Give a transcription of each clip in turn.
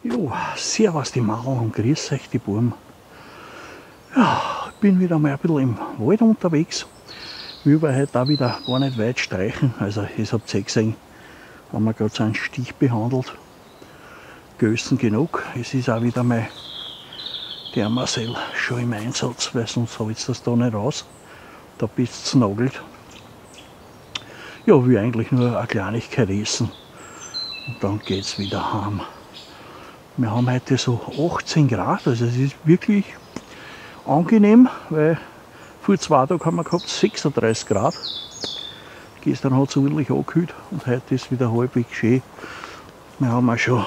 Jo, servus die Mauer und grüß euch die Buben. Ja, ich bin wieder mal ein bisschen im Wald unterwegs. Ich will aber heute auch wieder gar nicht weit streichen. Also, ihr habt eh gesehen, haben wir gerade so einen Stich behandelt. Gössen genug. Es ist auch wieder mal der Marcel schon im Einsatz, weil sonst habe ich das da nicht raus. Da bist du nagelt. Ja, ich will eigentlich nur eine Kleinigkeit essen. Und dann geht es wieder heim. Wir haben heute so 18 Grad, also es ist wirklich angenehm, weil vor 2 Tagen haben wir gehabt 36 Grad. Gestern hat es ordentlich angekühlt und heute ist wieder halbwegs schön. Wir haben auch schon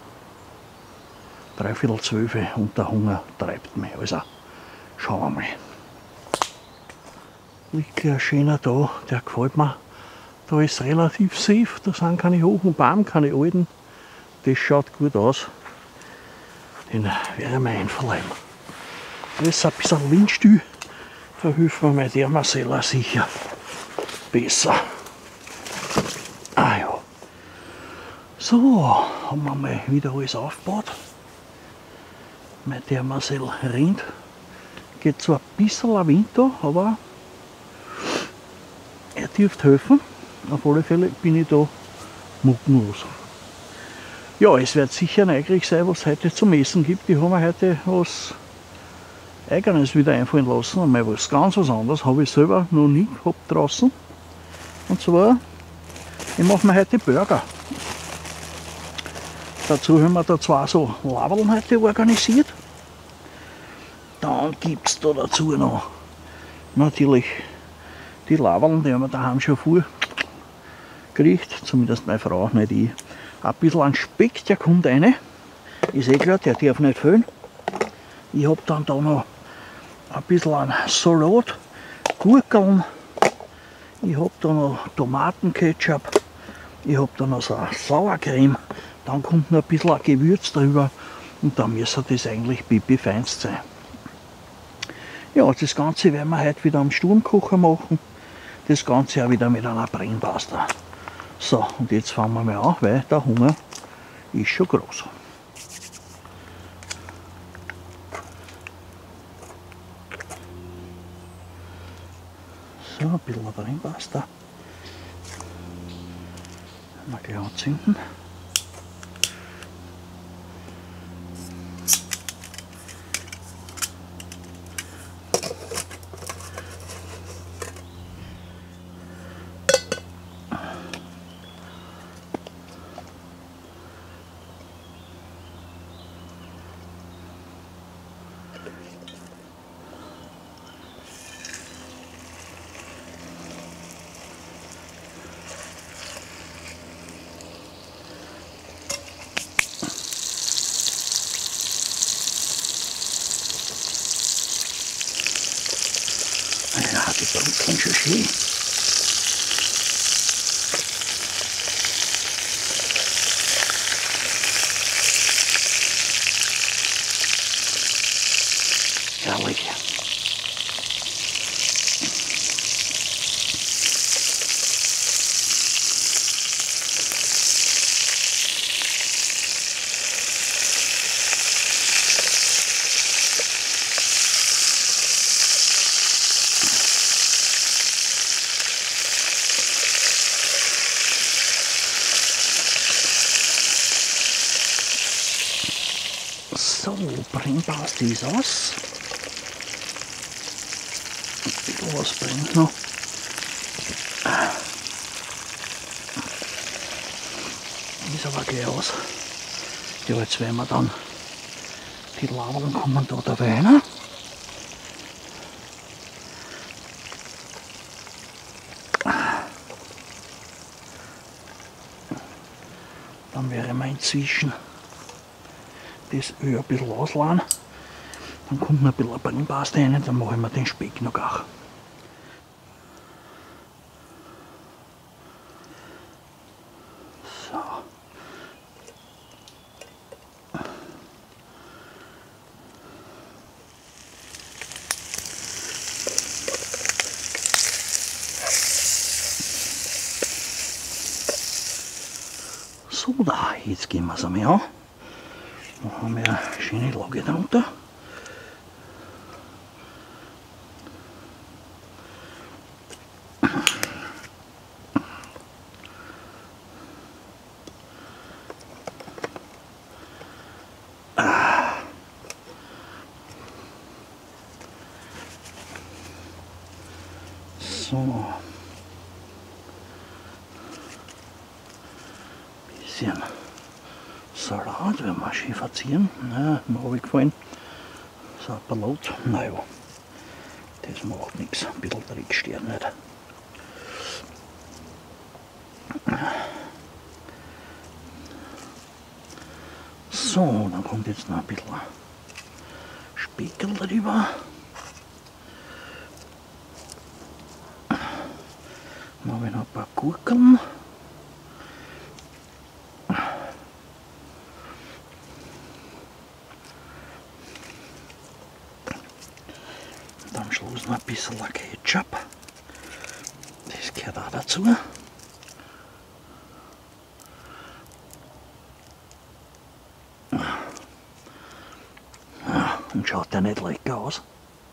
11:45 und der Hunger treibt mich. Also schauen wir mal. Liegt ein schöner da, der gefällt mir. Da ist relativ safe, da sind keine hohen Bäume, keine alten. Das schaut gut aus. Den werde ich mir einverleiben. Da ist ein bisschen windstill, da hilft mir der Marcel sicher besser. Ah ja. So, haben wir mal wieder alles aufgebaut. Der Marcel rennt. Geht zwar ein bisschen ein Wind da, aber er dürfte helfen. Auf alle Fälle bin ich da muckenlos. Ja, es wird sicher neugierig sein, was es heute zum Essen gibt. Ich habe mir heute was Eigenes wieder einfallen lassen. Einmal was ganz was anderes. Habe ich selber noch nie gehabt draußen. Und zwar, ich mache mir heute Burger. Dazu haben wir da 2 so Laberln heute organisiert. Dann gibt es da dazu noch natürlich die Laberln, die haben wir daheim schon viel gekriegt. Zumindest meine Frau, nicht ich. Ein bisschen an Speck, der kommt rein. Ist eh klar, der darf nicht fehlen. Ich habe dann da noch ein bisschen an Salat, Gurkeln. Ich habe da noch Tomatenketchup. Ich habe da noch so eine Sauercreme. Dann kommt noch ein bisschen ein Gewürz drüber. Und dann müsste das eigentlich pipi feinst sein. Ja, das Ganze werden wir heute wieder am Sturmkocher machen. Das Ganze auch wieder mit einer Brennpasta. So, und jetzt fangen wir mal an, weil der Hunger ist schon groß. So, ein bisschen Brennpasta. Mal gleich anzünden. Ja, die brutzeln schon schön. Herrlich. So, Brennpasta ist aus. Ein bisschen was brennt noch. Ist aber gleich aus. Ja, jetzt werden wir dann die Laberln kommen da dabei rein. Dann wäre wir inzwischen das Öl ein bisschen ausladen. Dann kommt noch ein bisschen Brennpasta rein, dann mache ich mir den Speck noch auch. So. So, da, jetzt gehen wir es einmal an. haben wir eine schöne Lage darunter. So. Bisschen Salat werden wir schön verzieren. Ja, mir habe ich gefallen. So ein Palat. Naja, das macht nichts. Ein bisschen Dreck stört nicht. So, dann kommt jetzt noch ein bisschen Speckel drüber. Dann habe ich noch ein paar Gurken. Und am Schluss noch ein bisschen Ketchup. Das gehört auch dazu. Und schaut ja nicht lecker aus.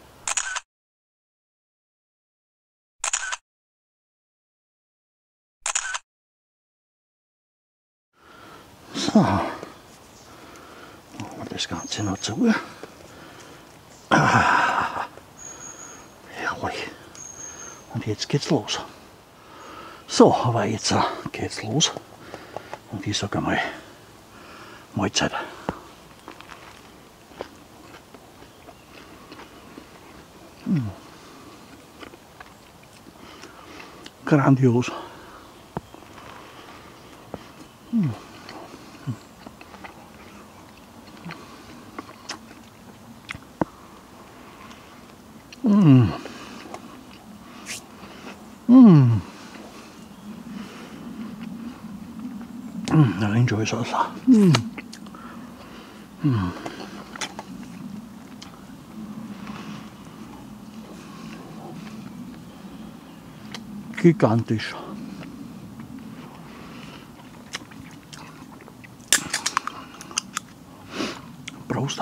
So, machen wir das Ganze noch zu. Herrlich. Und jetzt geht's los. So, aber jetzt geht's los. Und ich sage einmal, Mahlzeit. Grandios. I enjoy salsa. Gigantisch. Prost.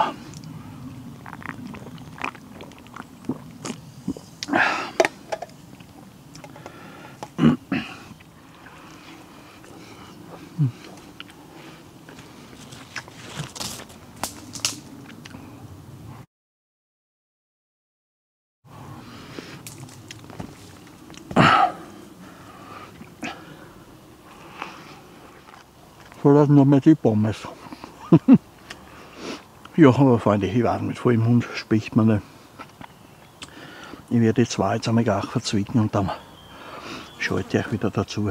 Vielleicht noch mal die Pommes. Ja, aber Freunde, ich warte mit vollem Mund, spricht man nicht. Ich werde die zwei jetzt einmal gleich verzwicken und dann schalte ich euch wieder dazu.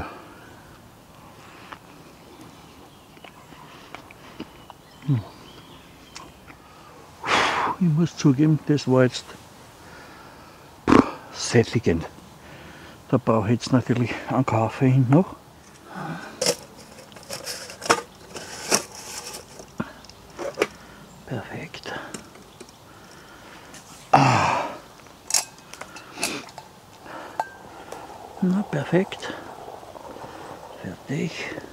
Ich muss zugeben, das war jetzt sättigend. Da brauche ich jetzt natürlich einen Kaffee hin noch. Perfekt. Na, perfekt. Fertig.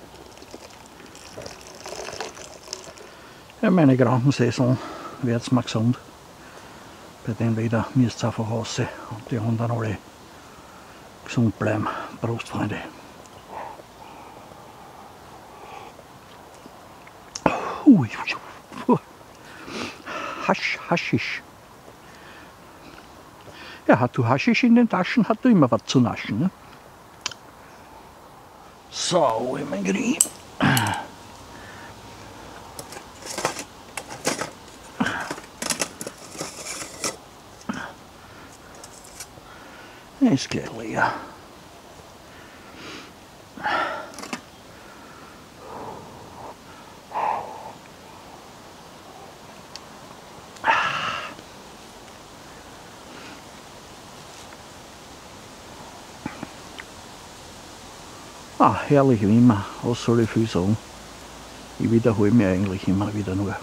Ja, meine Krankensessel wird's mal gesund. Bei den Leder müsst ihr einfach raus und die anderen alle gesund bleiben. Prost, Freunde. Haschisch. Ja, hat du Haschisch in den Taschen, hat du immer was zu naschen. Ne? So, mein Grill. Ist gleich leer. Ah, herrlich wie immer, was soll ich viel sagen? Ich wiederhole mich eigentlich immer wieder nur.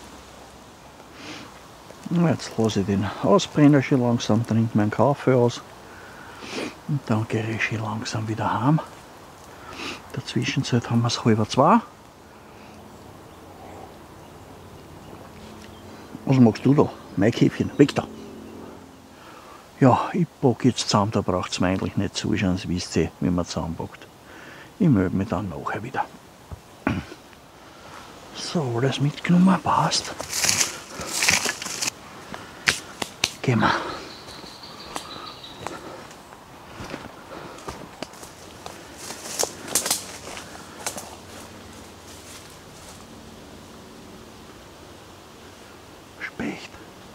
Jetzt lasse ich den Ausbrenner schon langsam, trinke meinen Kaffee aus und dann gehe ich schon langsam wieder heim. In der Zwischenzeit haben wir es 1:30. Was machst du da? Mein Käfchen, weg da! Ja, ich packe jetzt zusammen, da braucht es mir eigentlich nicht zuschauen, das wisst ihr, wie man zusammenpackt. Ich melde mich dann nachher wieder. So, alles mitgenommen, passt. Gehen wir. Specht.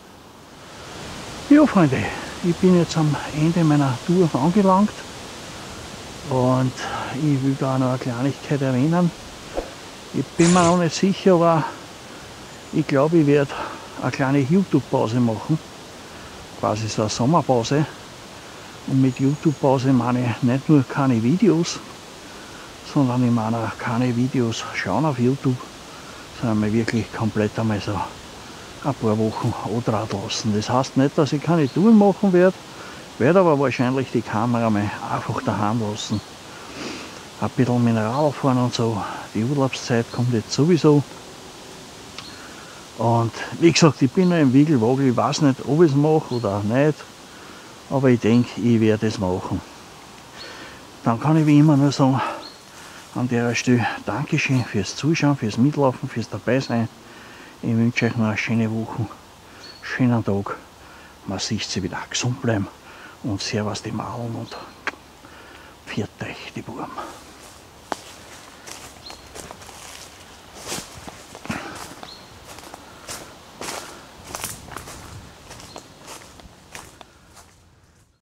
Ja, Freunde, ich bin jetzt am Ende meiner Tour angelangt und ich will da noch eine Kleinigkeit erwähnen. Ich bin mir noch nicht sicher, aber ich glaube, ich werde eine kleine YouTube-Pause machen, quasi so eine Sommerpause. Und mit YouTube-Pause meine ich nicht nur keine Videos, sondern ich meine auch keine Videos schauen auf YouTube, sondern mir wirklich komplett einmal so ein paar Wochen andraht lassen. Das heißt nicht, dass ich keine Touren machen werde aber wahrscheinlich die Kamera mal einfach daheim lassen. Ein bisschen Mineral fahren und so. Die Urlaubszeit kommt jetzt sowieso. Und wie gesagt, ich bin noch im Wiegelwagel, ich weiß nicht, ob ich es mache oder nicht. Aber ich denke, ich werde es machen. Dann kann ich wie immer nur sagen, an der Stelle Dankeschön fürs Zuschauen, fürs Mitlaufen, fürs Dabeisein. Ich wünsche euch noch eine schöne Woche, schönen Tag. Man sieht sie wieder gesund bleiben. Und servus die Mauern und pfiat euch die Buben.